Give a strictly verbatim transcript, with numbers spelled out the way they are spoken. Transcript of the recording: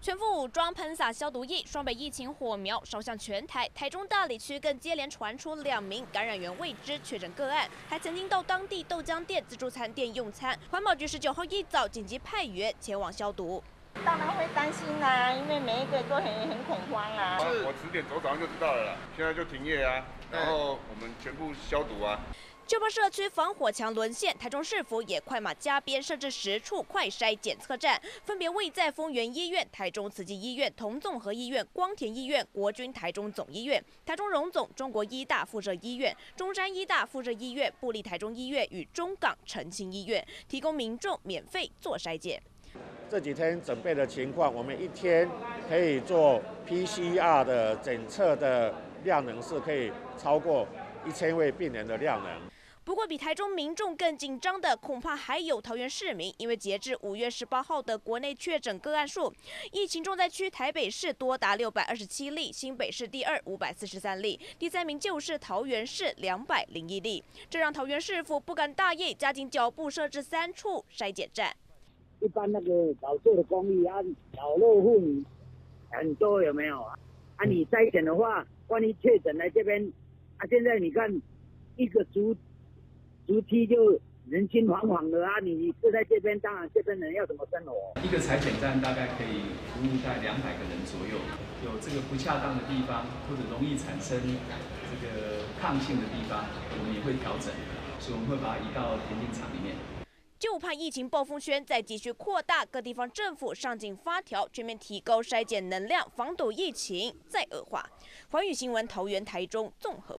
全副武装喷洒消毒液，双北疫情火苗烧向全台。台中大里区更接连传出两名感染源未知确诊个案，还曾经到当地豆浆店、自助餐店用餐。环保局十九号一早紧急派员前往消毒。 当然会担心啦、啊，因为每一个都很很恐慌啊。 我十点走早上就知道了啦，现在就停业啊，然后我们全部消毒啊。 就怕社区防火墙沦陷，台中市府也快马加鞭，设置十处快筛检测站，分别位在丰原医院、台中慈济医院、同综合医院、光田医院、国军台中总医院、台中荣总中国医大附设医院、中山医大附设医院、部立台中医院与中港澄清医院，提供民众免费做筛检。 这几天准备的情况，我们一天可以做 P C R 的检测的量能是可以超过一千位病人的量能。 不过，比台中民众更紧张的，恐怕还有桃园市民，因为截至五月十八号的国内确诊个案数，疫情重灾区台北市多达六百二十七例，新北市第二五百四十三例，第三名就是桃园市两百零一例，这让桃园市府不敢大意，加紧脚步设置三处筛检站。 一般那个老旧的公寓啊，老弱妇女很多，有没有啊？啊，你筛检的话，万一确诊来这边，啊，现在你看一个族。逐梯就人心惶惶的啊！你你住在这边，当然这边人要怎么生活？ 一个采检站大概可以服务在两百个人左右，有这个不恰当的地方或者容易产生这个抗性的地方，我们也会调整，所以我们会把它移到田径场里面。 就怕疫情暴风圈再继续扩大，各地方政府上紧发条，全面提高筛检能量，防堵疫情再恶化。环宇新闻桃园、台中综合。